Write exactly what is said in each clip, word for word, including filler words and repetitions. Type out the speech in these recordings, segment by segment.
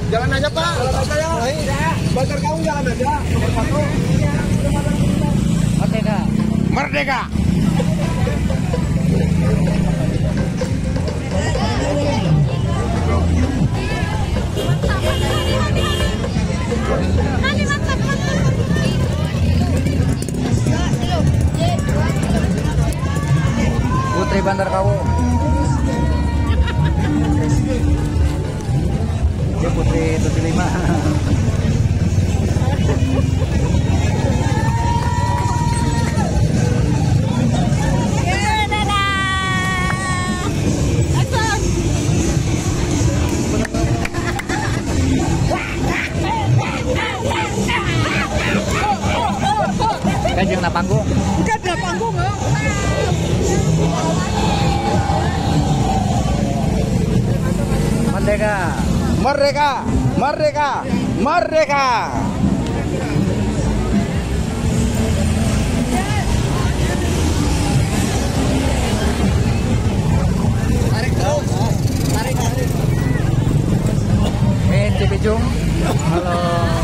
Jalan aja Pak. Jalan aja ya. Bakar kamu jalan aja. Merdeka. Merdeka. Putri Bandar Kawu. Dia Putri tujuh lima. Kanjeng na panggung. Bukan ada panggung, Merdeka. Merdeka, merdeka, merdeka. Tarik dong, tarik, tarik. Eh, Cipicung. Halo.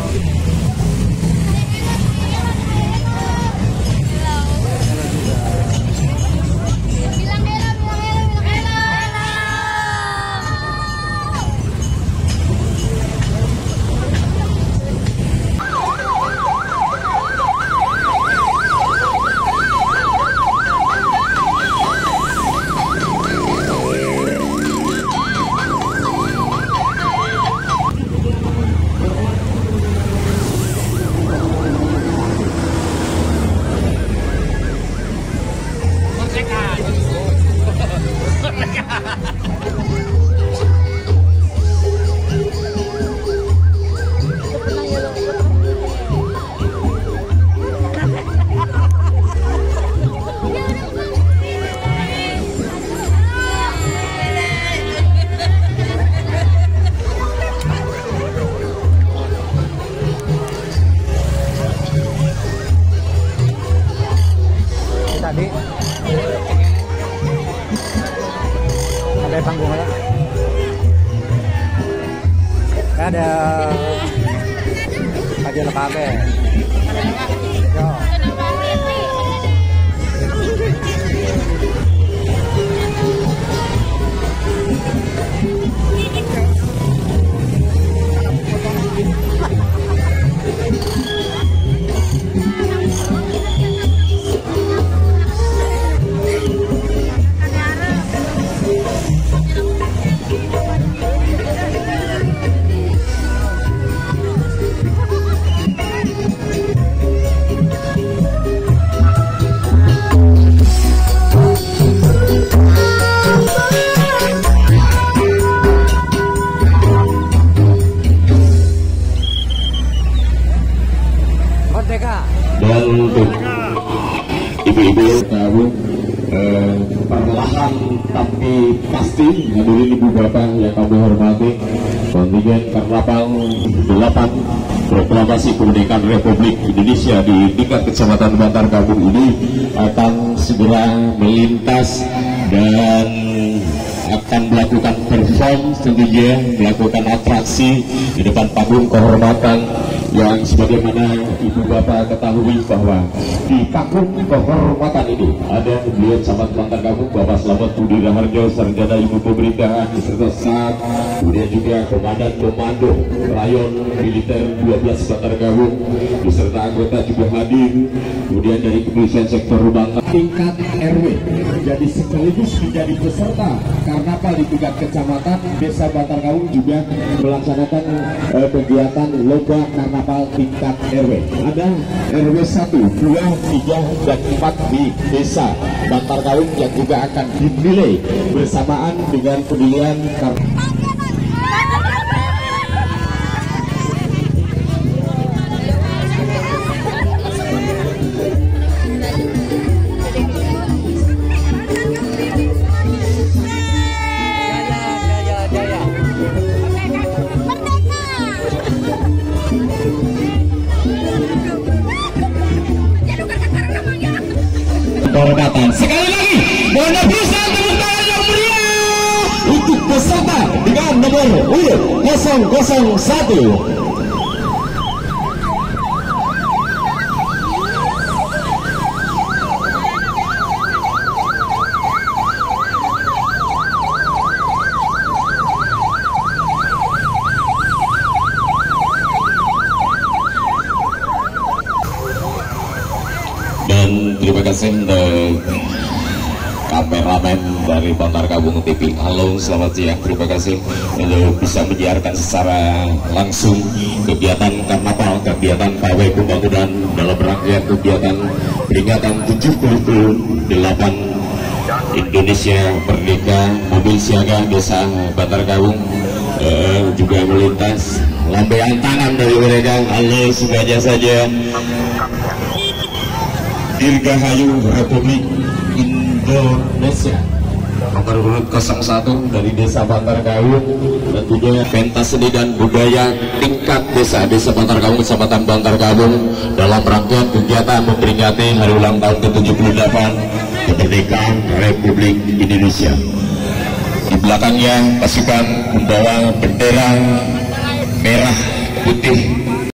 Tadi ada panggung ya? Ada ada lekabe. Yo. Dan untuk ibu-ibu tahu eh, perlahan tapi pasti hadirin ibu bapak yang kami hormati, kontingen Karnaval delapan Proklamasi Kemerdekaan Republik Indonesia di tingkat Kecamatan Bantar Kampung ini akan segera melintas dan akan melakukan perform, tentunya melakukan atraksi di depan panggung kehormatan yang sebagaimana ibu bapak ketahui bahwa di panggung kehormatan ini ada beliau Camat Bantar Kampung Bapak Slamet Budi Raharjo, Sarjana Ilmu Pemerintahan beserta staf, kemudian juga Komandan Komando Rayon Militer dua belas Bantar Kampung beserta anggota juga hadir, kemudian dari kepolisian sektor Bantar tingkat R W menjadi sekaligus menjadi peserta Karnaval di tingkat kecamatan. Desa Bantar Kampung juga melaksanakan eh, kegiatan lomba karnaval tingkat R W. Ada R W satu, dua, tiga, dan empat di desa Bantar Kampung yang juga akan dinilai bersamaan dengan pemilihan karnaval. Kehormatan. Sekali lagi, mohon berikan tepuk tangan yang meriah untuk peserta dengan nomor urut nol nol satu. Dan terima kasih untuk kameramen dari Bantar Kabung T V. Halo, selamat siang. Terima kasih untuk bisa menyiarkan secara langsung kegiatan karnaval, kegiatan pawai pembangunan dalam rangkaian kegiatan peringatan tujuh puluh delapan Indonesia Merdeka. Mobil siaga Desa Bantar Kabung eh, juga melintas. Lambaian tangan dari mereka. Halo semuanya saja. Dirgahayu Republik Indonesia. Nomor urut nol satu dari Desa Bantar Kabung, tentunya pentas seni dan budaya tingkat desa Desa Bantar Kabung, Kecamatan Bantar Kabung dalam rangkaian kegiatan memperingati hari ulang tahun ke tujuh puluh delapan kemerdekaan Republik Indonesia. Di belakangnya pasukan membawa bendera merah putih